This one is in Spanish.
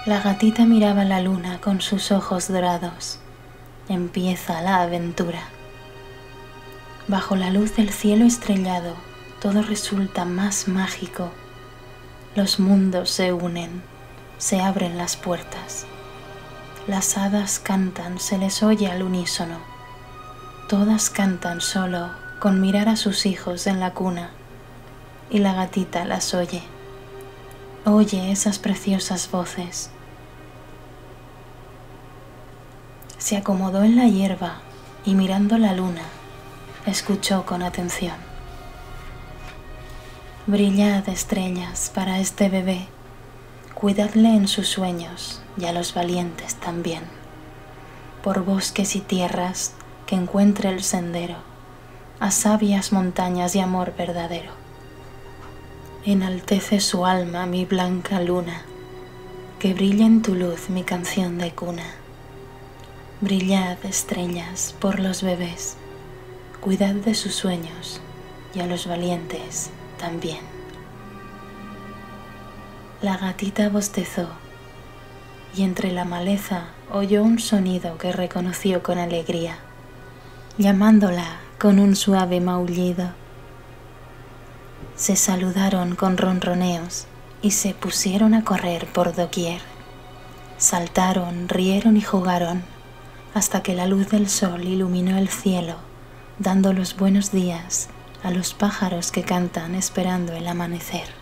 La gatita miraba la luna con sus ojos dorados. Empieza la aventura. Bajo la luz del cielo estrellado, todo resulta más mágico. Los mundos se unen, se abren las puertas. Las hadas cantan, se les oye al unísono. Todas cantan solo con mirar a sus hijos en la cuna. Y la gatita las oye. Oye esas preciosas voces. Se acomodó en la hierba y mirando la luna, escuchó con atención. Brillad, estrellas, para este bebé, cuidadle en sus sueños y a los valientes también. Por bosques y tierras que encuentre el sendero, a sabias montañas y amor verdadero. Enaltece su alma mi blanca luna, que brille en tu luz mi canción de cuna. Brillad, estrellas, por los bebés, cuidad de sus sueños y a los valientes también. La gatita bostezó y entre la maleza oyó un sonido que reconoció con alegría, llamándola con un suave maullido. Se saludaron con ronroneos y se pusieron a correr por doquier. Saltaron, rieron y jugaron hasta que la luz del sol iluminó el cielo, dando los buenos días a los pájaros que cantan esperando el amanecer.